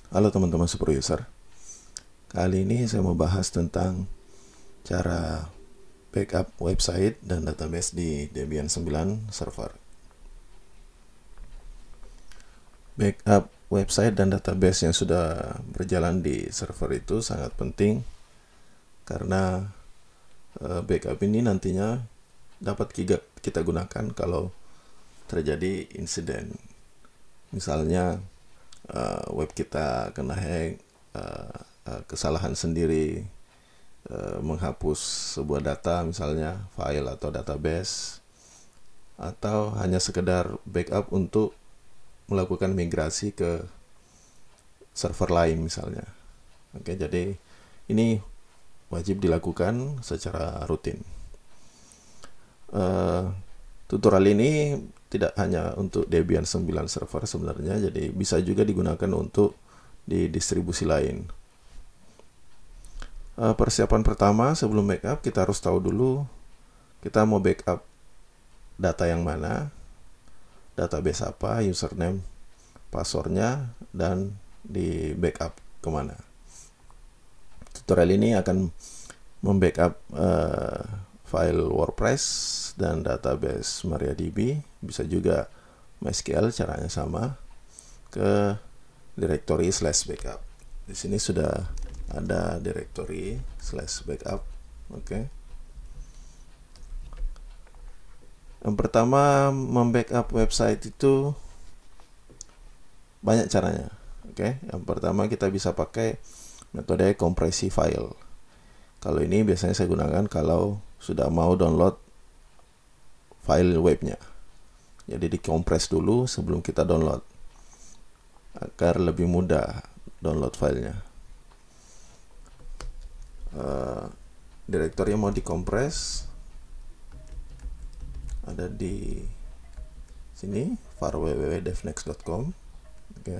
Halo teman-teman super user. Kali ini saya mau bahas tentang cara backup website dan database di Debian 9 server. Backup website dan database yang sudah berjalan di server itu sangat penting karena backup ini nantinya dapat kita gunakan kalau terjadi insiden. Misalnya web kita kena hack, kesalahan sendiri, menghapus sebuah data, misalnya file atau database, atau hanya sekedar backup untuk melakukan migrasi ke server lain misalnya. Oke, jadi ini wajib dilakukan secara rutin. Tutorial ini tidak hanya untuk Debian 9 server sebenarnya, jadi bisa juga digunakan untuk di distribusi lain. Persiapan pertama sebelum backup, kita harus tahu dulu kita mau backup data yang mana, database apa, username, passwordnya, dan di backup kemana. Tutorial ini akan membackup file WordPress dan database MariaDB, bisa juga MySQL, caranya sama, ke directory /backup. Di sini sudah ada directory /backup. Oke. Yang pertama, membackup website itu banyak caranya. Oke. Yang pertama kita bisa pakai metode kompresi file. Kalau ini biasanya saya gunakan kalau sudah mau download file webnya. Jadi dikompres dulu sebelum kita download, agar lebih mudah download filenya. Direktori yang mau dikompres ada di sini, var www.devnext.com. Oke.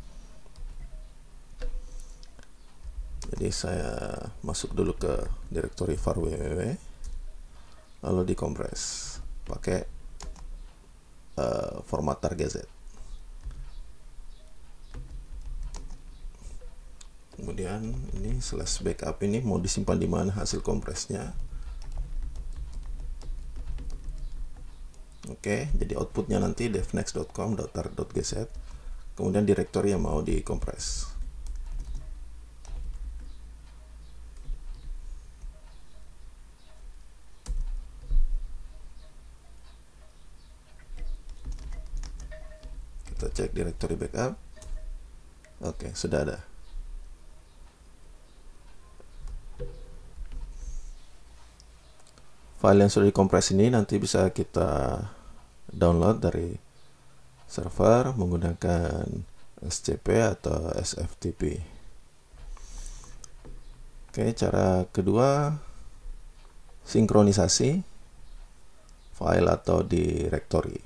Jadi saya masuk dulu ke direktori var www, lalu dikompres pakai format target. Kemudian ini /backup ini mau disimpan di mana hasil kompresnya. Oke, jadi outputnya nanti devnext.com.tar.gz. Kemudian direktori yang mau dikompres. Kita cek direktori backup. Oke, sudah ada. File yang sudah dikompres ini nanti bisa kita download dari server menggunakan SCP atau SFTP. Oke, cara kedua, sinkronisasi file atau directory.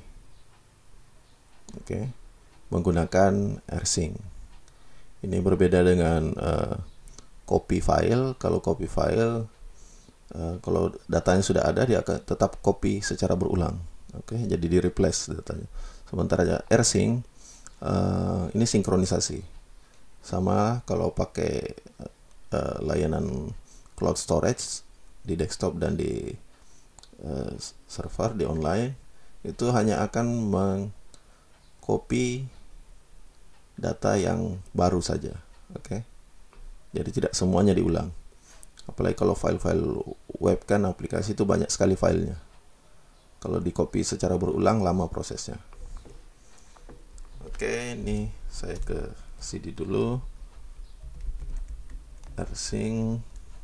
Oke, menggunakan rsync. Ini berbeda dengan copy file. Kalau copy file, kalau datanya sudah ada, dia akan tetap copy secara berulang. Oke, jadi di replace datanya. Sementara rsync ini sinkronisasi. Sama kalau pakai layanan cloud storage di desktop dan di server di online, itu hanya akan mengcopy data yang baru saja. Oke, jadi tidak semuanya diulang. Apalagi kalau file-file web kan, aplikasi itu banyak sekali filenya. Kalau di copy secara berulang lama prosesnya. Oke, ini saya ke CD dulu. rsync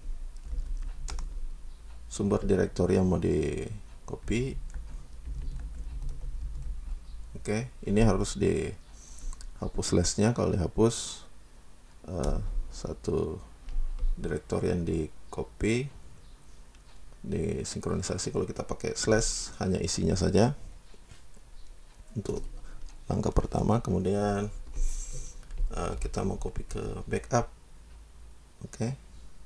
sumber direktori yang mau di copy. Oke, ini harus dihapus slashnya. Kalau dihapus, satu direktori yang di copy, di sinkronisasi. Kalau kita pakai slash, hanya isinya saja untuk langkah pertama. Kemudian kita mau copy ke backup. Oke,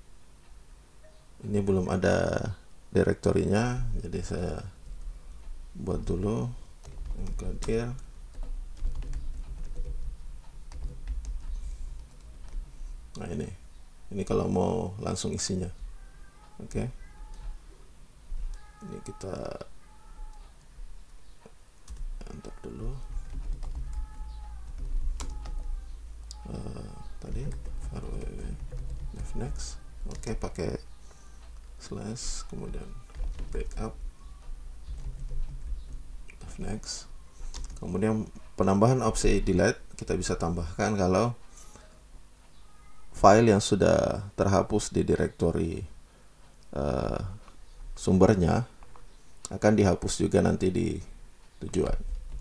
ini belum ada direktorinya, jadi saya buat dulu clear. Nah, ini kalau mau langsung isinya. Oke. Ini kita enter dulu. Tadi next. Oke, pakai slash kemudian backup next. Kemudian penambahan opsi delete kita bisa tambahkan kalau file yang sudah terhapus di direktori sumbernya akan dihapus juga nanti di tujuan.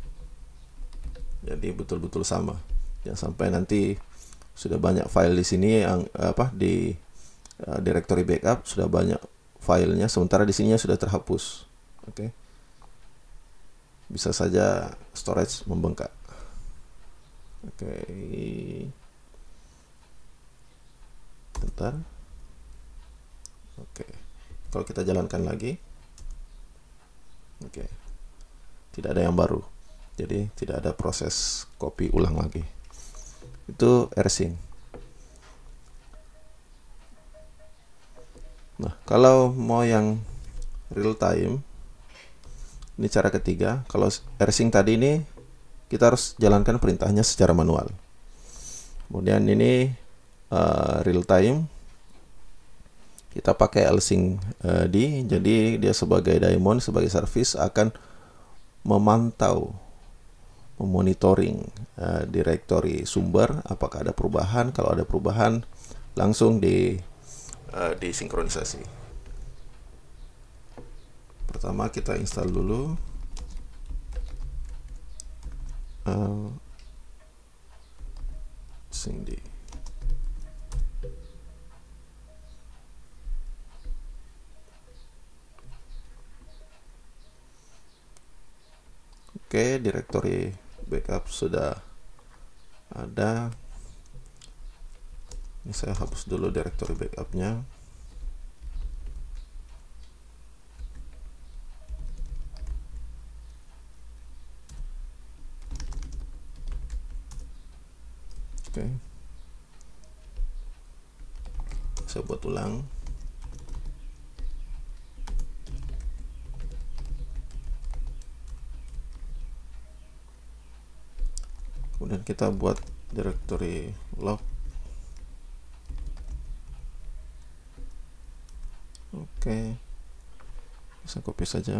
Jadi betul-betul sama. Jangan sampai nanti sudah banyak file di sini yang di direktori backup sudah banyak filenya, sementara di sininya sudah terhapus. Oke. Bisa saja storage membengkak. Oke. Bentar. Oke. Kalau kita jalankan lagi. Oke. Tidak ada yang baru. Jadi tidak ada proses copy ulang lagi. Itu rsync. Nah, kalau mau yang real time, ini cara ketiga. Kalau rsync tadi ini kita harus jalankan perintahnya secara manual. Kemudian ini real time, kita pakai lsync d. Jadi dia sebagai daemon, sebagai service akan memantau, memonitoring direktori sumber, apakah ada perubahan. Kalau ada perubahan langsung disinkronisasi. Pertama kita install dulu syncd. Oke, direktori backup sudah ada. Ini saya hapus dulu direktori backupnya. Oke, saya buat ulang. Kemudian kita buat directory log. Oke, bisa copy saja.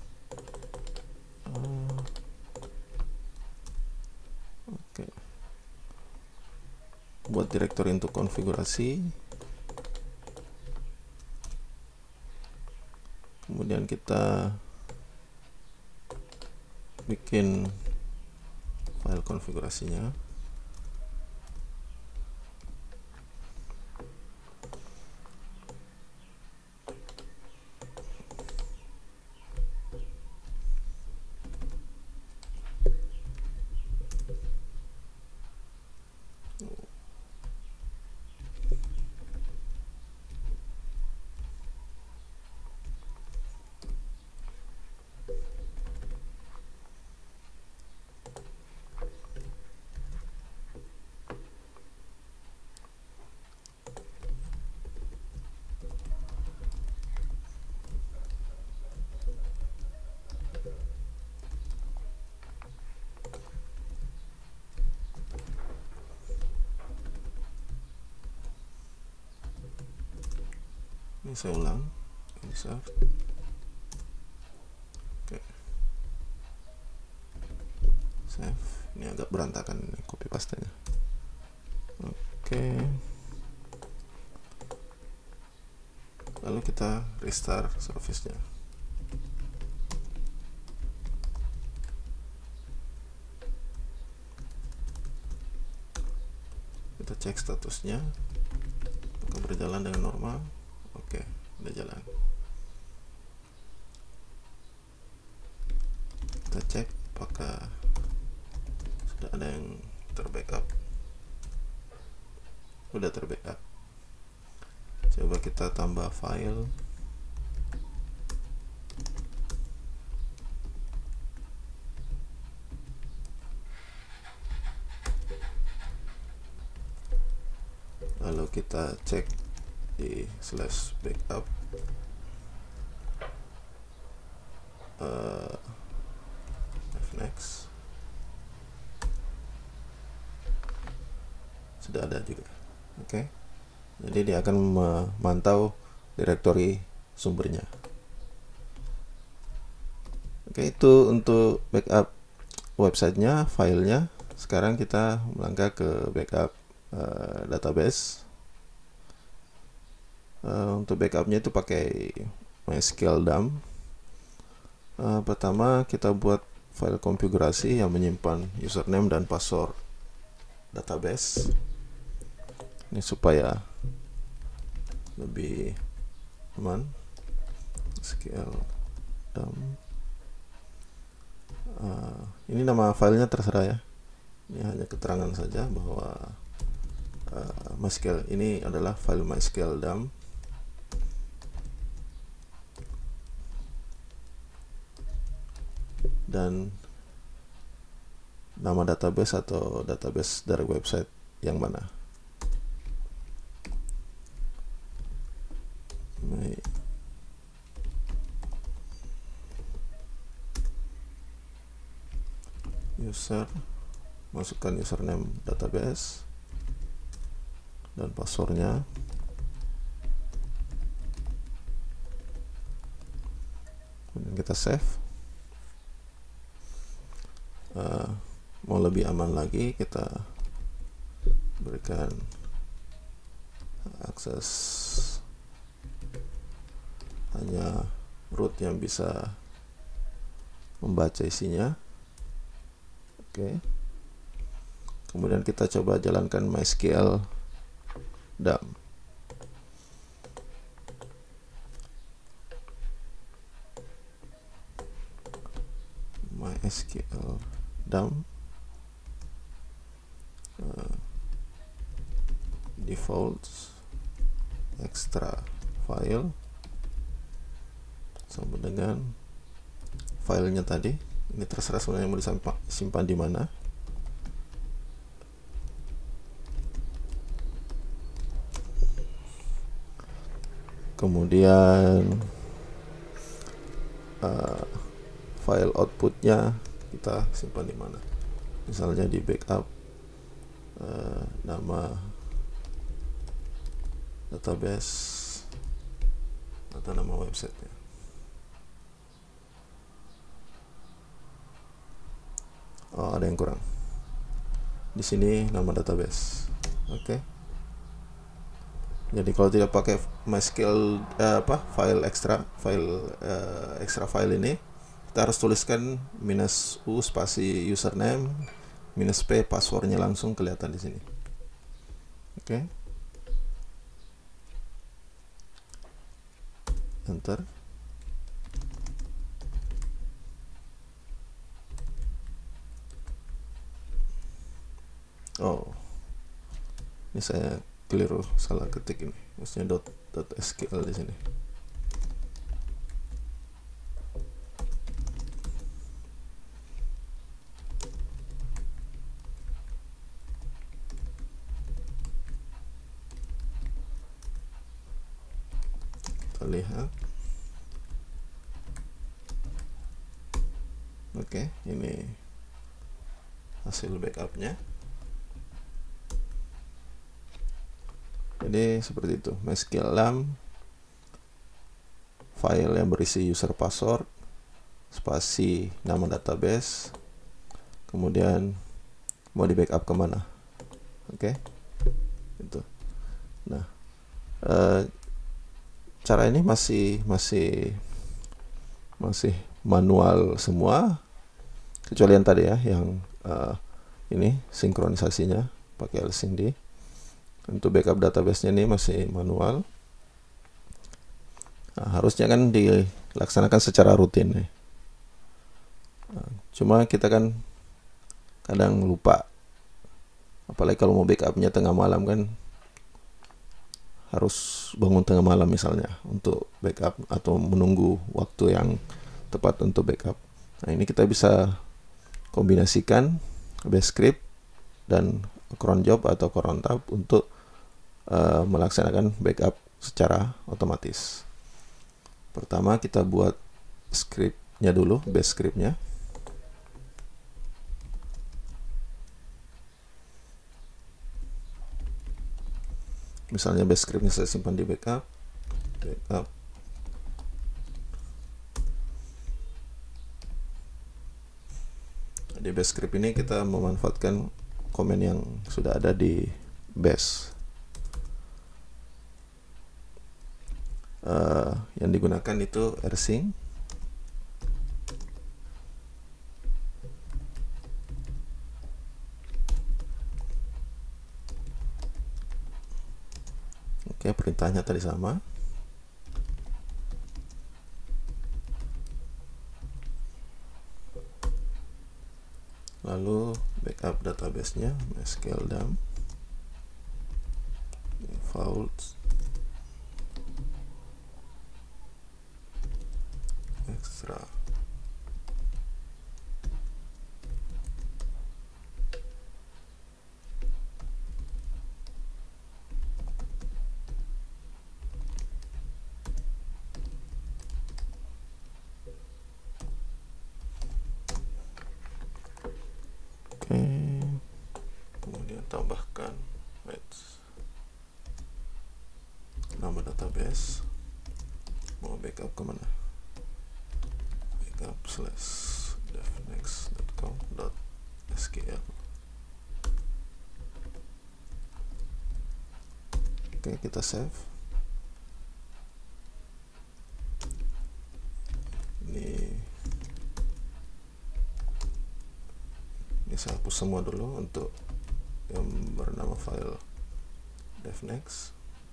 Oke, buat directory untuk konfigurasi. Kemudian kita bikin file konfigurasinya. Ini saya ulang, insert. Oke, save. Ini agak berantakan copy pastenya. Oke, lalu kita restart service-nya. Kita cek statusnya apakah berjalan dengan normal. Oke, udah jalan. Kita cek apakah sudah ada yang terbackup. Udah terbackup. Coba kita tambah file. Lalu kita cek di /backup. Next, sudah ada juga. Oke. Jadi dia akan memantau direktori sumbernya. Oke, itu untuk backup websitenya, filenya. Sekarang kita melangkah ke backup database. Untuk backupnya itu pakai MySQL dump. Pertama kita buat file konfigurasi yang menyimpan username dan password database. Ini supaya lebih aman. MySQL dump. Ini nama filenya terserah ya. Ini hanya keterangan saja bahwa MySQL ini adalah file MySQL dump. Dan nama database atau database dari website yang mana. User, masukkan username database dan passwordnya. Kemudian kita save. Mau lebih aman lagi, kita berikan akses hanya root yang bisa membaca isinya. Oke. Kemudian kita coba jalankan MySQL dump. MySQL dump defaults extra file sama dengan filenya tadi. Ini terserah sebenarnya mau disimpan di mana. Kemudian file outputnya kita simpan di mana. Misalnya di backup nama database atau nama websitenya. Oh, ada yang kurang. Di sini nama database. Oke. Jadi kalau tidak pakai MySQL file extra file ini, kita harus tuliskan -u spasi username -p passwordnya langsung kelihatan di sini. Oke. Enter. Oh, ini saya keliru, salah ketik ini. Maksudnya .sql di sini. Kita lihat. Oke, ini hasil backupnya. Jadi seperti itu, MySQL dump, file yang berisi user password, spasi nama database, kemudian mau di backup kemana. Oke, itu. Nah, cara ini masih manual semua, kecuali yang tadi ya, yang ini sinkronisasinya pakai lsync. Untuk backup database-nya ini masih manual. Nah, harusnya kan dilaksanakan secara rutin nih. Nah, cuma kita kan kadang lupa, apalagi kalau mau backupnya tengah malam kan, harus bangun tengah malam misalnya untuk backup atau menunggu waktu yang tepat untuk backup. Nah, ini kita bisa kombinasikan bash script dan cron job atau cron tab untuk melaksanakan backup secara otomatis. Pertama kita buat scriptnya dulu, base scriptnya. Misalnya base scriptnya saya simpan di backup. Di base script ini kita memanfaatkan komen yang sudah ada di base. Yang digunakan itu rsync. Oke, perintahnya tadi sama. Lalu backup database-nya MySQL dump default extra. Oke, kemudian tambahkan nama database. Mau backup kemana? Backup /devnext.com.sql. Oke, kita save. Ini saya hapus semua dulu untuk yang bernama file devnext.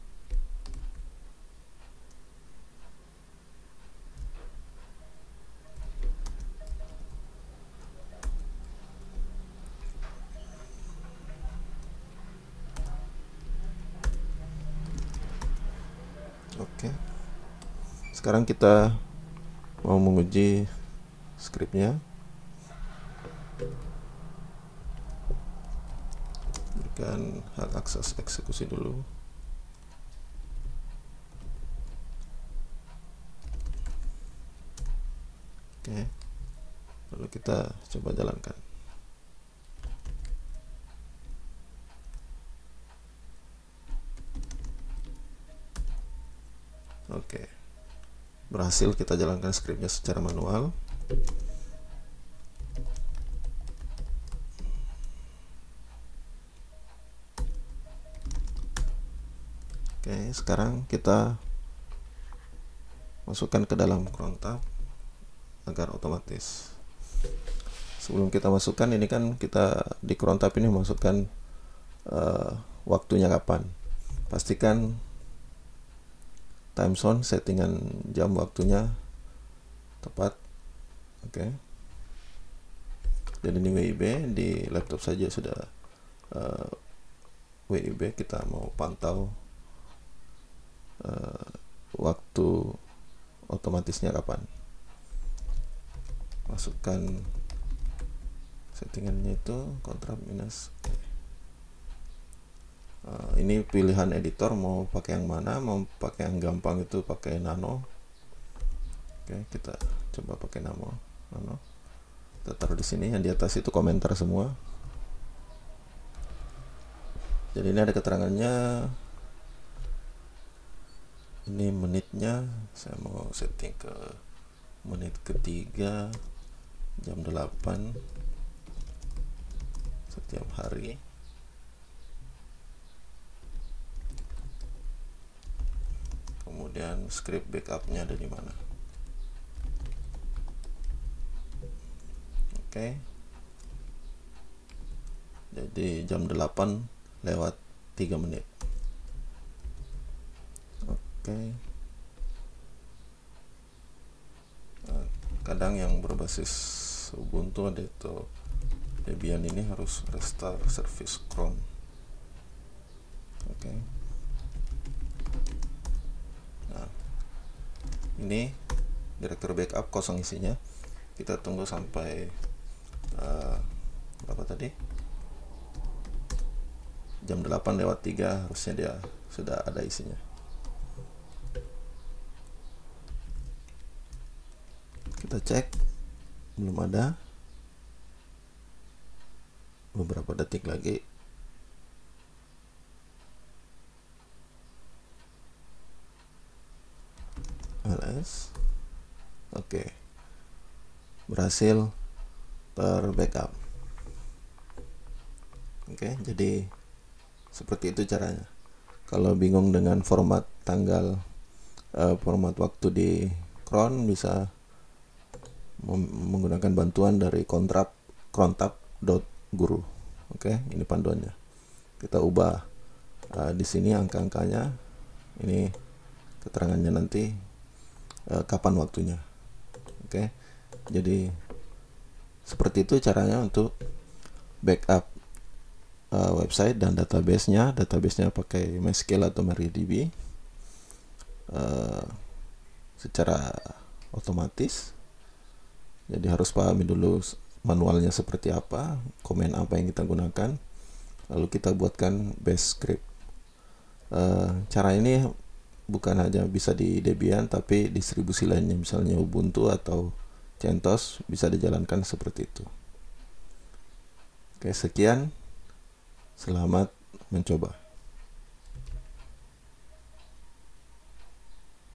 Oke, sekarang kita mau menguji scriptnya. Berikan hak akses eksekusi dulu. Oke, lalu kita coba jalankan. Oke, berhasil kita jalankan scriptnya secara manual. Oke, sekarang kita masukkan ke dalam cron tab agar otomatis. Sebelum kita masukkan, ini kan kita di cron tab ini masukkan waktunya kapan. Pastikan time zone, settingan jam waktunya tepat. Oke. Dan ini WIB, di laptop saja sudah WIB. Kita mau pantau waktu otomatisnya kapan. Masukkan settingannya itu contract minus. Ini pilihan editor, mau pakai yang mana, mau pakai yang gampang itu pakai nano. Oke, kita coba pakai nano. Kita taruh di sini, yang di atas itu komentar semua. Jadi ini ada keterangannya. Ini menitnya, saya mau setting ke menit ketiga jam 8 setiap hari. Kemudian script backupnya ada di mana? Oke. Jadi jam 8:03. Oke. Kadang yang berbasis Ubuntu ada itu Debian ini harus restart service cron. Oke. Nah, ini direktur backup kosong isinya. Kita tunggu sampai berapa tadi? Jam 8:03 harusnya dia sudah ada isinya. Kita cek, belum ada. Beberapa detik lagi. ls. Oke, berhasil terbackup. Oke, jadi seperti itu caranya. Kalau bingung dengan format tanggal, format waktu di cron, bisa menggunakan bantuan dari crontab.guru. Oke, ini panduannya. Kita ubah di sini angka-angkanya. Ini keterangannya nanti kapan waktunya. Oke, jadi seperti itu caranya untuk backup website dan database-nya. Database-nya pakai MySQL atau MariaDB secara otomatis. Jadi harus pahami dulu manualnya seperti apa, komen apa yang kita gunakan, lalu kita buatkan bash script. Cara ini bukan hanya bisa di Debian, tapi distribusi lainnya, misalnya Ubuntu atau CentOS, bisa dijalankan seperti itu. Oke, sekian. Selamat mencoba.